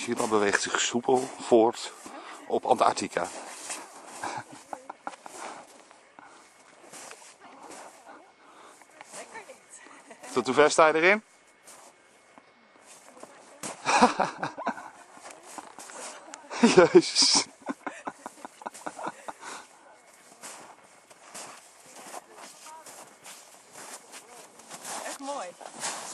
Sheila beweegt zich soepel voort op Antarctica. Tot hoe ver sta je erin? Jezus. Echt mooi.